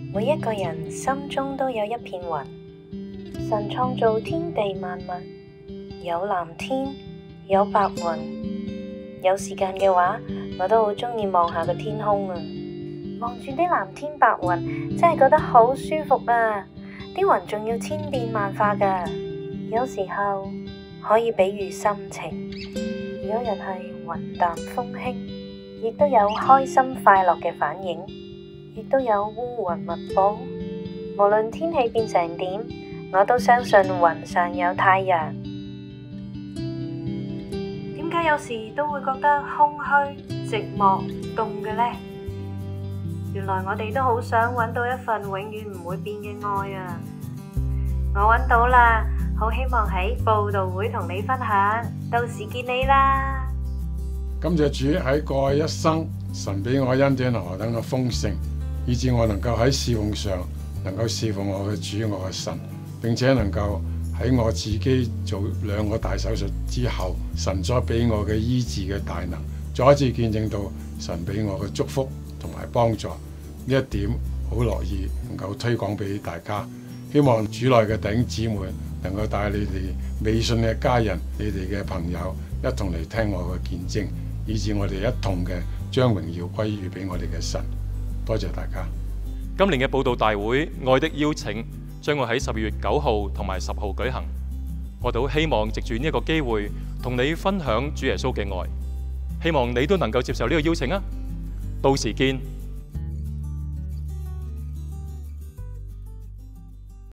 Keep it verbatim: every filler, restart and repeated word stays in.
每一個人心中都有一片雲。神創造天地萬物，有藍天，有白雲。有時間嘅話，我都好鍾意望下個天空啊！望住啲藍天白雲，真係覺得好舒服啊！啲雲仲要千變萬化㗎，有時候可以比喻心情。有人係雲淡風輕，亦都有開心快樂嘅反應，亦都有烏雲密佈。無論天氣變成點，我都相信雲上有太陽。點解有時都會覺得空虛、寂寞、凍嘅呢？原來我哋都好想揾到一份永遠唔會變嘅愛啊！我揾到啦，好希望喺佈道會同你分享，到時見你啦！ 感謝主喺過去一生，神俾我恩典何等嘅豐盛，以致我能夠喺侍奉上能夠侍奉我嘅主，我嘅神，並且能夠喺我自己做兩個大手術之後，神所俾我嘅醫治嘅大能，再一次見證到神俾我嘅祝福同埋幫助。呢一點好樂意能夠推廣俾大家，希望主內嘅弟兄姊妹能夠帶你哋未信嘅家人、你哋嘅朋友一同嚟聽我嘅見證，以致我哋一同嘅將榮耀歸於俾我哋嘅神。多謝大家。 今年嘅佈道大會愛的邀請將會喺十二月九號同埋十號舉行，我哋好希望藉住呢一個機會同你分享主耶穌嘅愛，希望你都能夠接受呢個邀請啊！到時見。